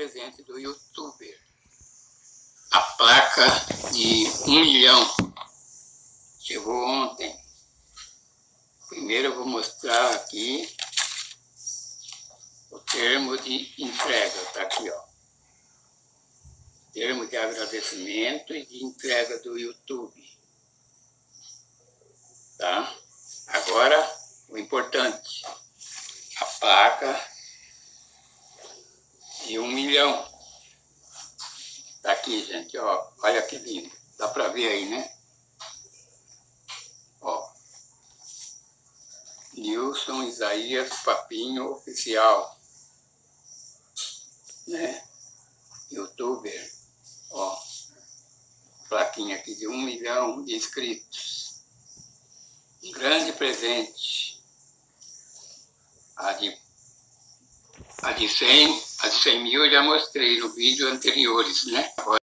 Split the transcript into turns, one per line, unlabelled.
presente do YouTuber. A placa de 1 milhão chegou ontem. Primeiro eu vou mostrar aqui o termo de entrega. Está aqui, ó. Termo de agradecimento e de entrega do YouTube. Tá? Agora, o importante. A placa de 1 milhão. Tá aqui, gente, ó. Olha que lindo. Dá pra ver aí, né? Ó. Nilson Isaías Papinho Oficial. Né? YouTuber. Ó. Plaquinha aqui de 1 milhão de inscritos. Um grande presente. A de 100 mil eu já mostrei no vídeo anteriores, né? Agora